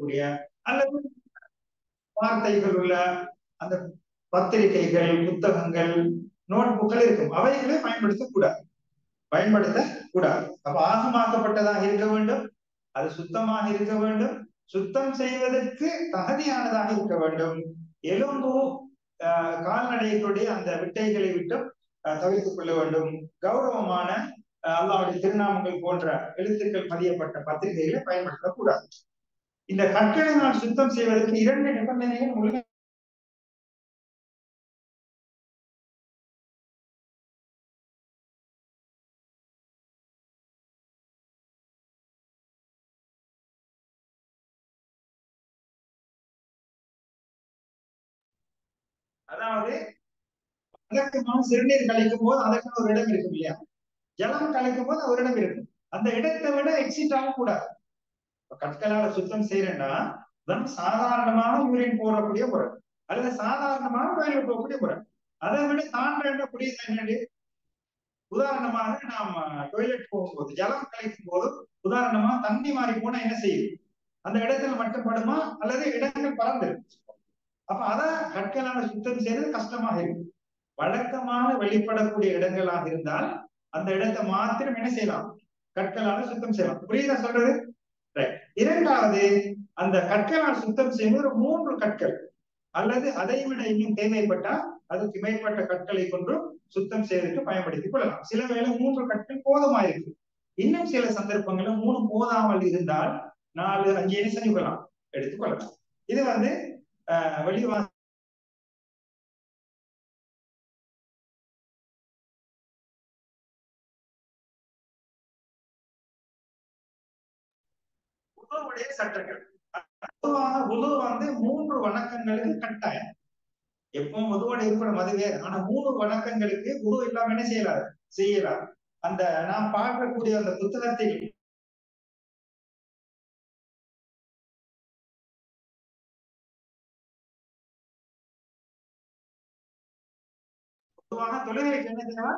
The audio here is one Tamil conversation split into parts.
பயன்படுத்தக்கூடிய அல்லது வார்த்தைகள் உள்ள அந்த பத்திரிகைகள், புத்தகங்கள், நோட்புக்கள் இருக்கும். அவைகளை பயன்படுத்தக்கூடாது. அப்ப ஆகமாக்கப்பட்டதாக இருக்க வேண்டும், அது சுத்தமாக இருக்க வேண்டும், சுத்தம் செய்வதற்கு தகுதியானதாக இருக்க வேண்டும். எலும்பு கால்நடைகளுடைய அந்த விட்டைகளை விட்டு தவிர்த்துக் கொள்ள வேண்டும். கௌரவமான அல்லாஹ்வுடைய திருநாமங்கள் போன்ற எழுத்துக்கள் பதியப்பட்ட பத்திரிகைகளை பயன்படுத்தக்கூடாது. இந்த கற்களினால் சுத்தம் செய்வதற்கு 2 நிபந்தனைகள் முழுமை. அதாவது வழக்கமாக சிறுநீர் கழிக்கும் போது அதற்கு ஒரு இடம் இருக்கும் இல்லையா, ஜலம் கழிக்கும் போது ஒரு இடம் இருக்கும். அந்த இடத்தை விட எக்ஸிட் ஆகக்கூடாது. கற்களால சுத்தம் செய்யறேன்னா சாதாரணமாக யூரின் போடக்கூடிய முறை அல்லது சாதாரணமாக கோயிலுக்கு போகக்கூடிய முறை. அதை விட தாண்ட புரியுது என்னது? உதாரணமாக நாம் டொய்லெட் போகும்போது ஜலம் கழிக்கும் போது உதாரணமா தண்ணி மாறி போனா என்ன செய்யும்? அந்த இடத்துல மட்டும் படுமா அல்லது இடங்கள் பறந்து? அப்ப அத கற்களால சுத்தம் செய்யறது கஷ்டமாக இருக்கும். வழக்கமாக வெளிப்படக்கூடிய இடங்களாக இருந்தால் அந்த இடத்தை மாத்திரம் என்ன செய்யலாம்? கற்களால சுத்தம் செய்யலாம். புரியுதா சொல்றது? இரண்டாவது, அந்த கற்களால் சுத்தம் செய்வது 3 கற்கள் அல்லது அதை விட இன்னும் தேவைப்பட்டால் அதுக்கு மேற்பட்ட கற்களை கொண்டு சுத்தம் செய்வதற்கு பயன்படுத்திக் கொள்ளலாம். சில வேளை 3 கற்கள் போதுமாயிருக்கு. இன்னும் சில சந்தர்ப்பங்களில் 3 போதாமல் இருந்தால் 4, 5 என்ன செஞ்சுக்கலாம், எடுத்துக்கொள்ளலாம். இது வெளிவா உணவுடைய சட்டங்கள். பொதுவாக உது 3 வணக்கங்களுக்கு கட்டாயம். எப்பவும் உதுவோட இருக்கணும், அது வேறு. ஆனா 3 வணக்கங்களுக்கு உது இல்லாம என்ன செய்யலாம். அந்த நாம் பார்க்கக்கூடிய அந்த புத்தகத்தில் பொதுவாக தொழுகைக்கு என்ன செய்யலாம்?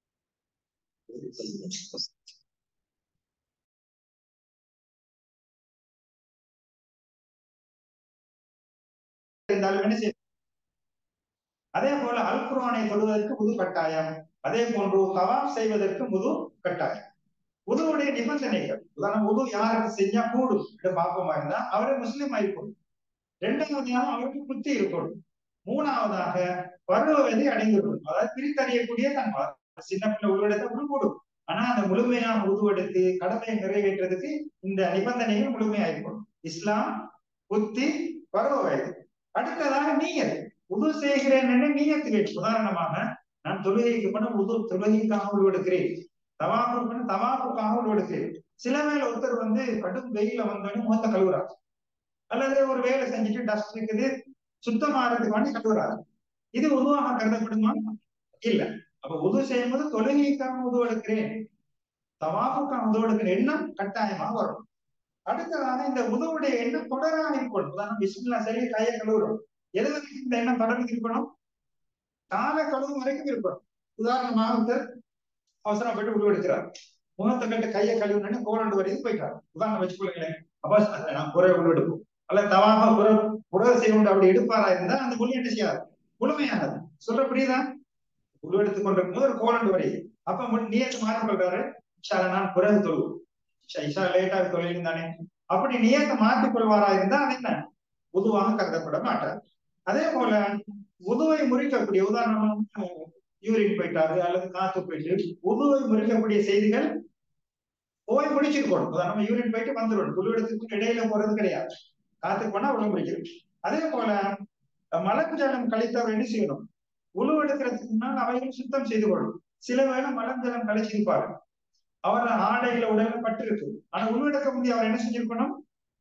அதே போல அல் குர்ஆனை தொழுவதற்கு உது கட்டாயம். அதே போன்று தவாப் செய்வதற்கு உது கட்டாயம். உதுவுடைய நிபந்தனைகள், உதாரணம் உது யாருக்கு செஞ்சா கூடும் பாப்பமா இருந்தா அவரு முஸ்லீம் ஆயிருக்கும். 2வது அவருக்கு புத்தி இருக்கணும். 3வதாக பருவ வயதை அடைந்துவிடும். அதாவது பிரித்தறியக்கூடிய தன்மை. சின்ன பிள்ளை உருவெடுத்த உருவூடும். ஆனா அந்த முழுமையான உருவெடுத்து கடமையை நிறைவேற்றுறதுக்கு இந்த நிபந்தனைகள் முழுமையாயிருக்கும். இஸ்லாம், புத்தி, பருவ வயது. அடுத்ததாக நீயத். உது செய்கிறேன் என்று நீயத்து வேண்டும். உதாரணமாக நான் தொழுகைக்கு பண்ண உது தொழுகைக்காக உருவெடுக்கிறேன், தவாப்புக்கு பண்ண தவாப்புக்காக உருவெடுக்கிறேன். சில வேளை ஒருத்தர் கடும் வெயில வந்தோடனே முகத்த கழுவுறாரு, அல்லது ஒரு வேலை செஞ்சுட்டு டஸ்ட் இருக்குது சுத்தமாறதுக்கு வேண்டி கழுவுறாரு. இது உதுவாக கருதப்படுமா? இல்ல. அப்ப உது செய்யும் போது தொழுகைக்காக உது எடுக்கிறேன், தவாப்புக்காக உது எடுக்கிற எண்ணம் கட்டாயமாக வரும். அடுத்ததாக இந்த உதவுடைய எண்ணம் தொடராக இருக்கணும். உதாரணம் பிஸ்மில்லா சரி கையை கழுவுறோம், எது வரைக்கும் இந்த எண்ணம் தொடர்ந்து இருக்கணும்? காலை கழுவும் வரைக்கும் இருக்கணும். உதாரணமாக ஒருத்தர் அவசரப்பட்டு உருவ எடுக்கிறார், முகத்தை கட்டு கையை கழுவுனு கோரண்டு வரைக்கும் போயிட்டார். உதாரணம் வச்சுக்கொள்ளுங்களேன். அப்ப நான் குறை உருவ எடுப்போம் அல்லது தவாக புறவை செய்ய அப்படி எடுப்பாரா இருந்தா அந்த மொழி என்ன செய்யாது, முழுமையானது. சொல்ற புரியுதா? உருவ எடுத்துக் கொண்டிருக்கும் போது ஒரு கோரண்டு வரை அப்ப நியத்து மாற்றிக்கொள்றாரு, நான் பிறகு தொழுவோம், இஷா லேட்டா தொழிலும் தானே, அப்படி நியத்தை மாற்றிக் கொள்வாரா இருந்தா அது என்ன, உதுவாக கருதப்பட மாட்டார். அதே போல உதுவை முறிக்கக்கூடிய, உதாரணமா யூரின் போயிட்டாரு அல்லது காத்து போயிட்டு உதுவை முறிக்கக்கூடிய செய்திகள் போய் முடிச்சிருக்கணும். உதாரணமா யூரின் போயிட்டு வந்துடும், உருவெடுத்துக்கு இடையில போறது கிடையாது, காத்துக்கு போனா உள்ள முடிக்கிறது. அதே போல மலஞ்சலம் கழித்தவர் என்ன செய்யணும்? உருவெடுக்கிறதுக்கு முன்னால் அவைகள் சுத்தம் செய்து கொள்ளும். சில வேளை மலஞ்சலம் கழிச்சிருப்பாரு, அவர் ஆடையில உடல்ல பட்டு இருக்கு, ஆனா உருவெடுக்க முடிய அவர் என்ன செஞ்சிருக்கணும்?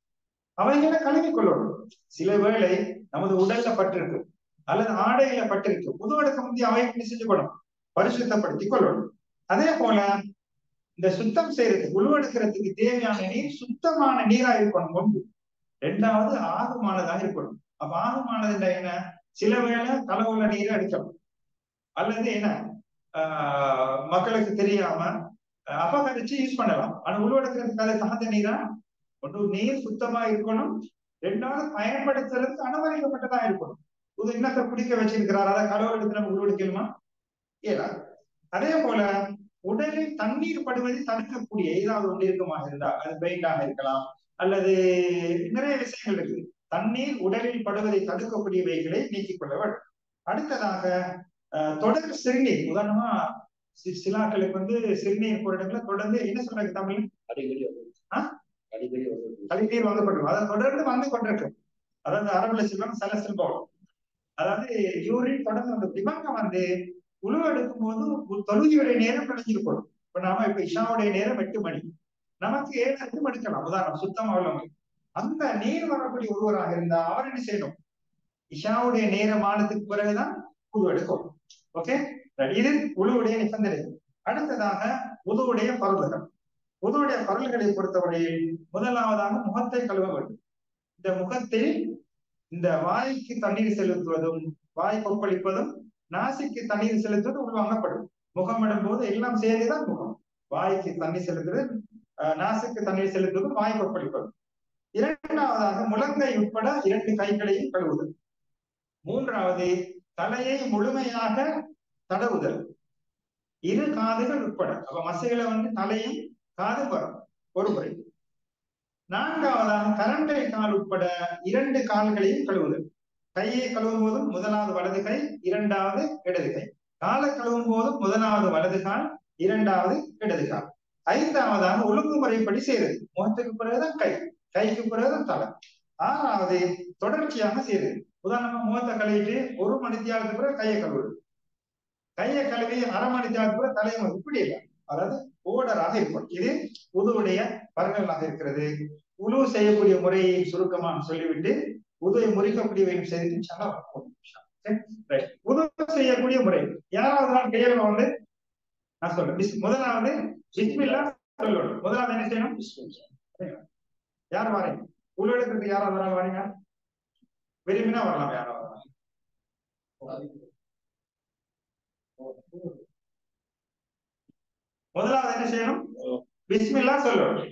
அவைகளை கழுவி கொள்ளணும். சில வேளை நமது உடல்ல பட்டு இருக்கு அல்லது ஆடையில பட்டு இருக்கு, உருவெடுக்க முடிய அவைகளை செஞ்சுக்கணும், பரிசுத்தப்படுத்திக் கொள்ளணும். அதே போல இந்த சுத்தம் செய்யறதுக்கு உருவெடுக்கிறதுக்கு தேவையான நீர் சுத்தமான நீரா இருக்கணும் ஒன்று. 2வது ஆகுமானதாக இருக்கணும். அப்ப ஆகுமானது என்ன? சில வேளை கலவுள்ள நீரை அடிக்கணும் அல்லது என்ன மக்களுக்கு தெரியாம அபகரிச்சு யூஸ் பண்ணலாம். ஆனா உருவெடுக்கிறதுக்கு அதை தகுந்த நீரா ஒன்று நீர் சுத்தமா இருக்கணும், ரெண்டாவது பயன்படுத்துறதுக்கு அனுமதிக்கப்பட்டதா இருக்கணும். புது இன்னத்தை குடிக்க வச்சிருக்கிறார், அதை கடவுள் எடுத்து நம்ம உருவெடுக்கணுமா? இயலாது. அதே போல உடலில் தண்ணீர் படுவதை தடுக்கக்கூடிய ஏதாவது ஒன்று இருக்குமாக இருந்தால் அது பெயிண்டாக இருக்கலாம், அல்லது நிறைய விஷயங்கள் இருக்குது. தண்ணீர் உடலில் படுவதை தடுக்கக்கூடியவைகளை நீக்கிக் கொள்ள வேண்டும். அடுத்ததாக தொடர் சிறுநீர், உதாரணமா சிலாக்களுக்கு சிறுநீர் போற இடத்துல தொடர்ந்து என்ன சொல்றாங்க தமிழ் கழிநீர் வந்து அதை தொடர்ந்து வந்து கொண்டிருக்கு. அதாவது அரபுல சொல்லுவாங்க சலசல் பவுல், அதாவது யூரின் தொடர்ந்து வந்து இவங்க உழுவு எடுக்கும் போது தொழுகையுடைய நேரம் கழிஞ்சிருக்கணும். இப்ப நாம இப்ப இஷாவுடைய நேரம் 8 மணி, நமக்கு 7 எடுக்கலாம் உதாரணம் சுத்தமா உள்ளவங்க. அந்த நீர் வரக்கூடிய ஒருவராக இருந்தா அவர் என்ன செய்யணும்? இஷாவுடைய நேரமானதுக்கு பிறகுதான் உழு எடுக்கணும். ஓகே, இது உழுவுடைய நிபந்தனை. அடுத்ததாக உதுவுடைய பருள்கள். உதுவுடைய பருள்களை பொறுத்தவரையில் முதலாவதாக முகத்தை கழுவ வேண்டும். இந்த முகத்தில் இந்த வாய்க்கு தண்ணீர் செலுத்துவதும் வாய் கொப்பளிப்பதும் நாசிக்கு தண்ணீர் செலுத்துவது உள்வாங்கப்படும். முகமிடும் போது எல்லாம் சேர்ந்துதான் முகம். வாய்க்கு தண்ணீர் செலுத்துவது, நாசுக்கு தண்ணீர் செலுத்துவதும் வாய் கொப்பளிப்பதும். இரண்டாவதாக முழங்கை உட்பட 2 கைகளையும் கழுவுதல். மூன்றாவது தலையை முழுமையாக தடவுதல், 2 காதுகள் உட்பட. அப்ப மசைகளை தலையும் காது வரும் ஒரு முறை. நான்காவதாக கரண்டை கால் உட்பட 2 கால்களையும் கழுவுதல். கையை கழுவும் போதும் முதலாவது வலது கை, இரண்டாவது இடது கை. காலை கழுவும் போதும் முதலாவது வலது கால், இரண்டாவது இடது கால். ஐந்தாவதாக ஒழுங்குமுறைப்படி செய்யறது. முகத்துக்கு பிறகுதான் கை, கைக்கு பிறகுதான் தலை. ஆறாவது தொடர்ச்சியாக செய்யறது. உதாரணமா முகத்தை கழுவிட்டு 1 மணித்தியாலத்துக்கு பிறகு கையை கழுவுது, கையை கழுவி 1/2 மணித்தியாலத்துக்கு பிறகு தலையை இப்படி இல்லை, அதாவது ஓர்டராக இருக்கும். இது உதுவுடைய பலன்களாக இருக்கிறது. உழு செய்யக்கூடிய முறையை சுருக்கமாக சொல்லிவிட்டு உதவி முறிக்கக்கூடியவையும் செய்து உதவி செய்யக்கூடிய முறை. யாராவது நான் கையில நான் சொல்றேன். முதலாவது பிஸ்மில்லா சொல்லணும். முதலாவது என்ன செய்யணும்? யார் வரீங்க? உள்ள யாராவது வராங்க? வரீங்க? விரும்பினா வரலாம். யாராவது முதலாவது என்ன செய்யணும்? பிஸ்மில்லா சொல்லணும்.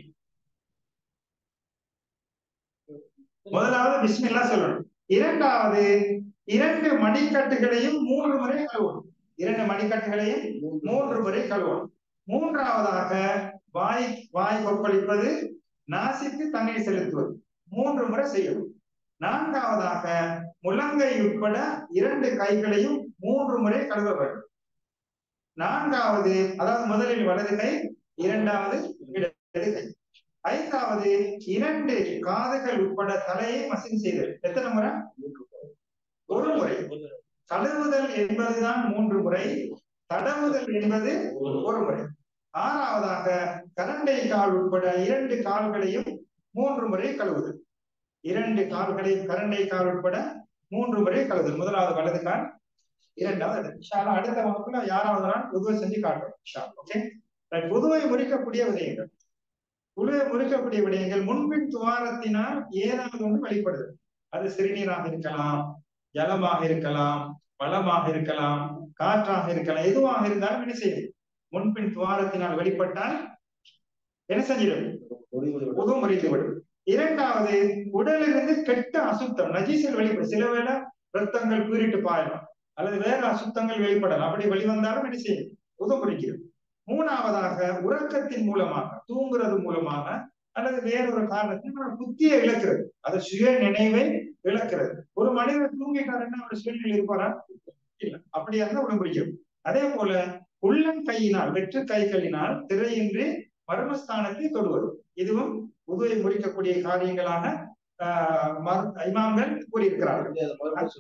முதலாவது பிஸ்மில்லா சொல்லணும். இரண்டாவது 2 மணிக்கட்டுகளையும் 3 முறை கழுவணும். 2 மணிக்கட்டுகளையும் 3 முறை கழுவணும். மூன்றாவதாக வாய் கொப்பளிப்பது, நாசிக்கு தண்ணீர் செலுத்துவது 3 முறை செய்யணும். நான்காவதாக முழங்கை உட்பட 2 கைகளையும் 3 முறை கழுவ வேண்டும். நான்காவது, அதாவது முதலில் வலது கை, இரண்டாவது இடது கை. ஐந்தாவது 2 காதுகள் உட்பட தலையை மசின் செய்தல். எத்தனை முறை? 1 முறை. கழுவுதல் என்பதுதான் 3 முறை, தடவுதல் என்பது 1 முறை. ஆறாவதாக கரண்டை கால் உட்பட 2 கால்களையும் 3 முறை கழுவுதல். 2 கால்களையும் கரண்டை கால் உட்பட 3 முறை கழுவுதல். முதலாவது வலது கால், இரண்டாவது. அடுத்த வகுப்புல யாராவது நாள் உதவி செஞ்சு காட்டுறோம். ஓகே, உதவை முறிக்கக்கூடிய விடயங்கள். உழுவை முறிக்கக்கூடிய விடயங்கள் முன்பின் துவாரத்தினால் ஏதாவது ஒன்று வெளிப்படுது. அது சிறுநீராக இருக்கலாம், ஜலமாக இருக்கலாம், பழமாக இருக்கலாம், காற்றாக இருக்கலாம். எதுவாக இருந்தாலும் என்ன செய்யும்? முன்பின் துவாரத்தினால் வெளிப்பட்டால் என்ன செஞ்சிடும்? உதவு முறித்துவிடும். இரண்டாவது, உடலிலிருந்து கெட்ட அசுத்தம் நஜீசல் வெளிப்படும். சில வேளை ரத்தங்கள் பீறிட்டு பாயலாம், அல்லது வேற அசுத்தங்கள் வெளிப்படலாம். அப்படி வெளிவந்தாலும் என்ன செய்யும்? உதவு முறிக்கிறது. மூணாவதாக உறக்கத்தின் மூலமாக, தூங்குறது மூலமாக, அல்லது வேறொரு காரணத்தில் புத்தியை இழக்கிறது, அது சுய நினைவை இழக்கிறது. ஒரு மனிதர் தூங்கிட்டாருன்னா அவருடைய சுயநிலை இருப்பாரா? இல்ல. அப்படியா இருந்தா உடம்புரியும். அதே போல உள்ளங்கையினால், வெற்று கைகளினால் திரையின்றி மர்மஸ்தானத்தை தொடுவது, இதுவும் உதவை முறிக்கக்கூடிய காரியங்களாக இமாம்கள் கூறியிருக்கிறார்கள்.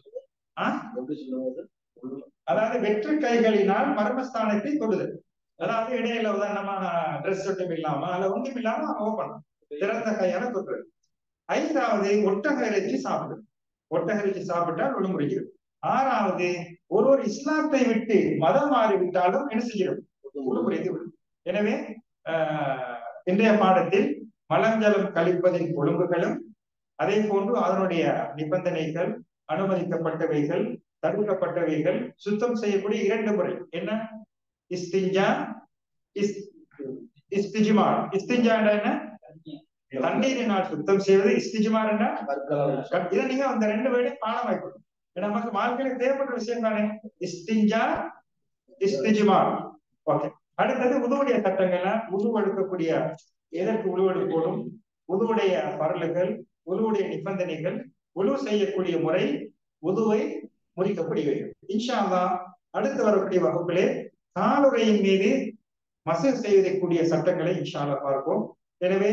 அதாவது வெற்று கைகளினால் மர்மஸ்தானத்தை தொடுதல், அதாவது இடையில உதாரணமா ட்ரெஸ் ஒட்டும் இல்லாம அல்ல ஒன்றும் இல்லாம ஓப்பன் திறந்த கையால தொடுறது. ஐந்தாவது ஒட்டக இறைச்சி சாப்பிடுது. ஒட்டக இறைச்சி சாப்பிட்டால் உடம்புரிக்கிறது. ஆறாவது, ஒருவர் இஸ்லாத்தை விட்டு மதம் மாறிவிட்டாலும் என்ன செய்யும்? உடம்புரித்து விடும். எனவே இன்றைய பாடத்தில் மலஞ்சலம் கழிப்பதின் ஒழுங்குகளும், அதே போன்று அதனுடைய நிபந்தனைகள், அனுமதிக்கப்பட்டவைகள், தடுக்கப்பட்டவைகள், சுத்தம் செய்யக்கூடிய 2 முறை என்ன? இஸ்திஞ்சா, இஸ்திஜ்மார். இஸ்திஞ்சா என்ன? தண்ணீரினால் சுத்தம் செய்வது இஸ்திஜ்மார் என்ன? இதை நீங்க அந்த 2 வேர்டையும் பாடம் வைக்கணும். நமக்கு வாழ்க்கையில தேவைப்பட்ட விஷயம் தானே இஸ்திஞ்சா, இஸ்திஜ்மார். ஓகே. அடுத்தது உதுவுடைய சட்டங்கள்ல உது எடுக்கக்கூடிய எதற்கு உது எடுக்கணும், உதுவுடைய பரலுகள், உதுவுடைய நிபந்தனைகள், உது செய்யக்கூடிய முறை, உதுவை முறிக்கக்கூடியவை. இன்ஷா அல்லாஹ் அடுத்து வரக்கூடிய வகுப்பிலே காலுறையின் மீது மசூ செய்வதற்குரிய சட்டங்களை இன்ஷா அல்லாஹ் பார்ப்போம். எனவே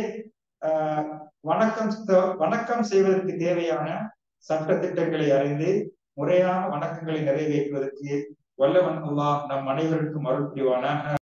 வணக்கம் செய்வதற்கு தேவையான சட்ட திட்டங்களை அறிந்து முறையான வணக்கங்களை நிறைவேற்றுவதற்கு வல்லவன் அல்லாஹ் நம் அனைவருக்கும் அருள் புரிவானாக.